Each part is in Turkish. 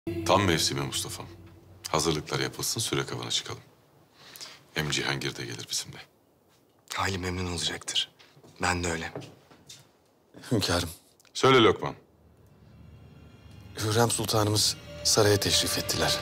Tam mevsimi Mustafa'm. Hazırlıklar yapılsın, Sürek Avı'na çıkalım. Hem Cihangir de gelir bizimle. Hali memnun olacaktır. Ben de öyle. Hünkârım, Söyle Lokman. Hürrem Sultanımız saraya teşrif ettiler.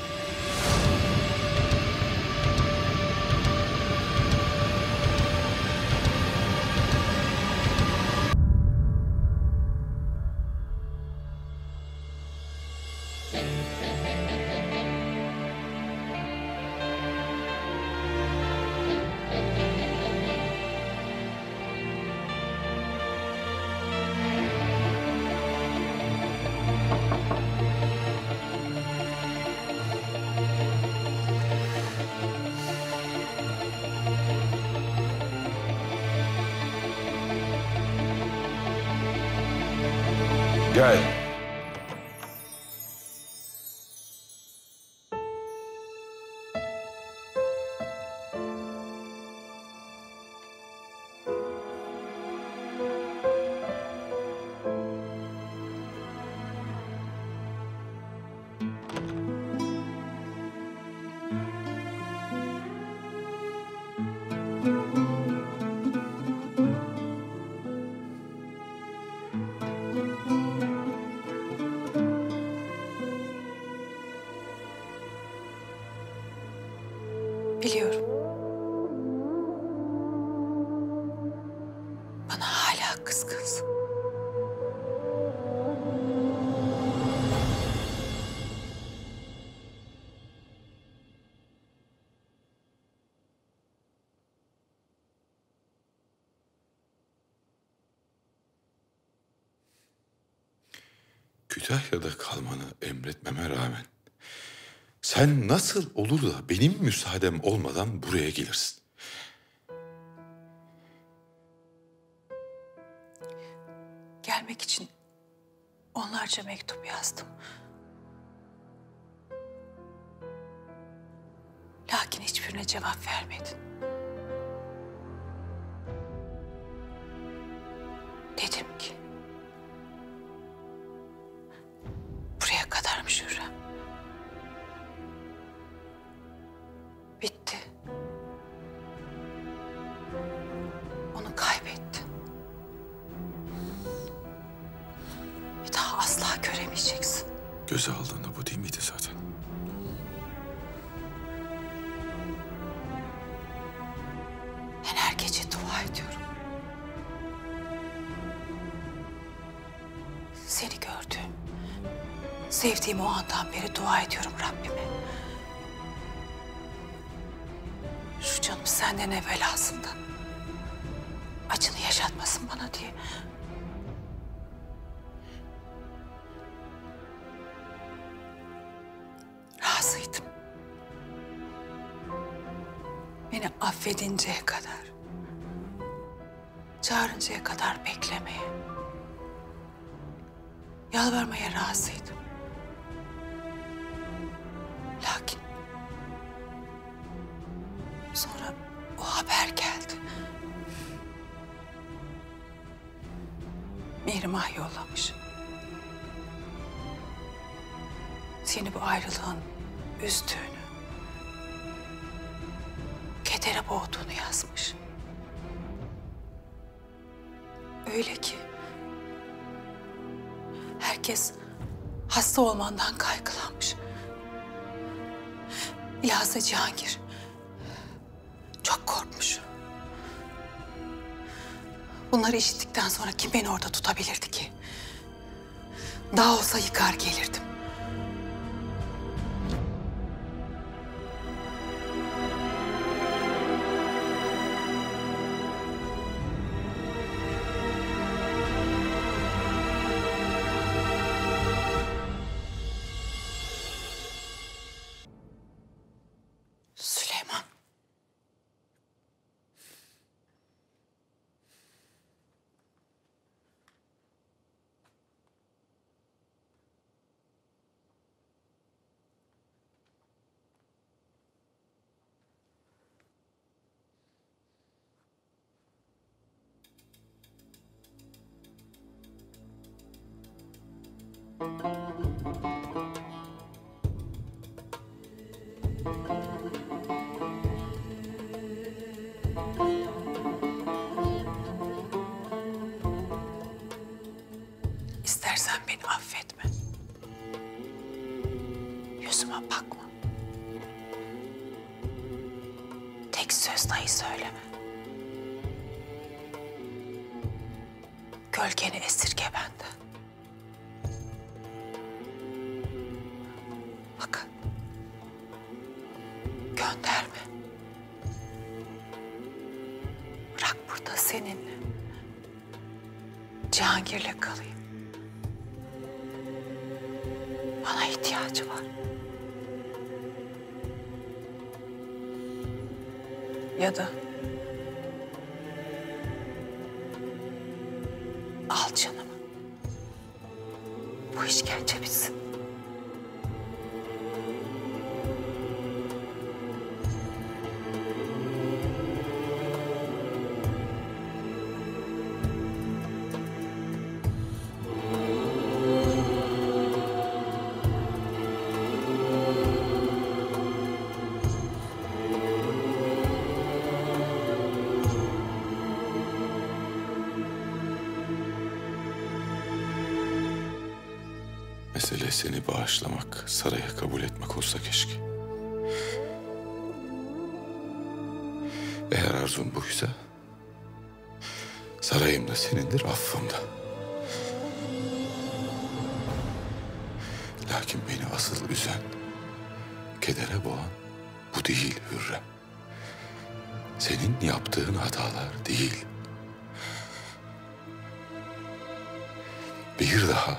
Gel. Biliyorum. Bana hala kızgınsın. Kütahya'da kalmanı emretmeme rağmen sen nasıl olur da benim müsaadem olmadan buraya gelirsin? Gelmek için onlarca mektup yazdım. Lakin hiçbirine cevap vermedin. Dedim ki, buraya kadarmış Hürrem. Bitti. Onu kaybettin. Bir daha asla göremeyeceksin. Göze aldığında bu değil miydi zaten? Ben her gece dua ediyorum. Seni gördüğüm, sevdiğim o andan beri dua ediyorum Rabbime. Şu canım senden evvel aslında. Acını yaşatmasın bana diye. Razıydım. Beni affedinceye kadar, çağırıncaya kadar beklemeye, yalvarmaya razıydım. Lakin sonra o haber geldi. Mihrimah yollamış. Seni bu ayrılığın üzdüğünü, kedere boğduğunu yazmış. Öyle ki herkes hasta olmandan kaygılanmış. Bilhassa Cihangir çok korkmuş. Bunları işittikten sonra kim beni orada tutabilirdi ki? Dağ olsa yıkar gelirdim. Süleyman. Gözüme bakma. Tek söz dahi söyleme. Gölgeni esirge benden. Bakın. Gönderme. Bırak burada seninle. Cihangir'le kalayım. Bana ihtiyacı var. Ya da al canımı. Bu işkence bitsin. Mesele seni bağışlamak, saraya kabul etmek olsa keşke. Eğer arzun buysa, sarayım da senindir, affım da. Lakin beni asıl üzen, kedere boğan bu değil Hürrem. Senin yaptığın hatalar değil. Bir daha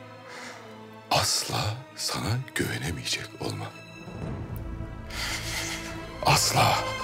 asla sana güvenemeyecek olmam. Asla.